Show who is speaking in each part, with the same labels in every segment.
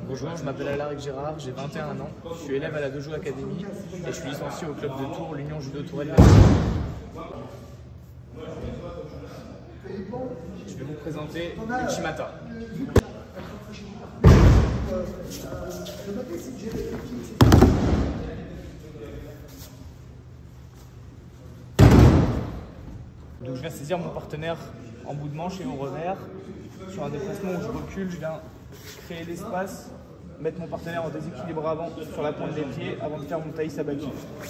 Speaker 1: Bonjour, je m'appelle Alaric Gérard, j'ai 21 ans, je suis élève à la Dojo Academy et je suis licencié au club de Tours, l'Union Judo Tourelle. Je vais vous présenter Uchimata. Donc je viens saisir mon partenaire en bout de manche et au revers. Sur un déplacement où je recule, je viens créer l'espace, mettre mon partenaire en déséquilibre avant sur la pointe des pieds avant de faire mon taï sabaki.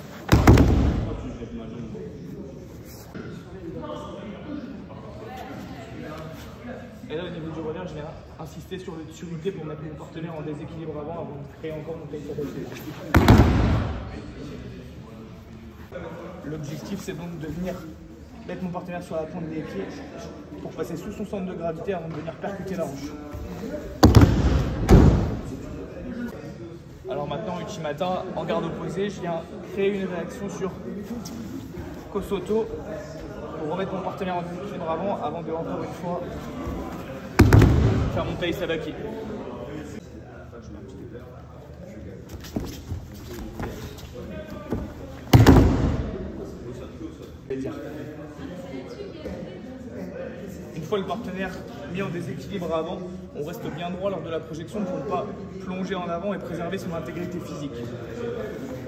Speaker 1: Et là au niveau du revers, je viens insister sur le dessus pour mettre mon partenaire en déséquilibre avant de créer encore mon taï sabaki. L'objectif c'est donc de venir mettre mon partenaire sur la pointe des pieds pour passer sous son centre de gravité avant de venir percuter la hanche. Alors maintenant, Uchimata, en garde opposée, je viens créer une réaction sur Kosoto pour remettre mon partenaire en déséquilibre avant de encore une fois faire mon taï sabaki. Une fois le partenaire mis en déséquilibre avant, on reste bien droit lors de la projection pour ne pas plonger en avant et préserver son intégrité physique.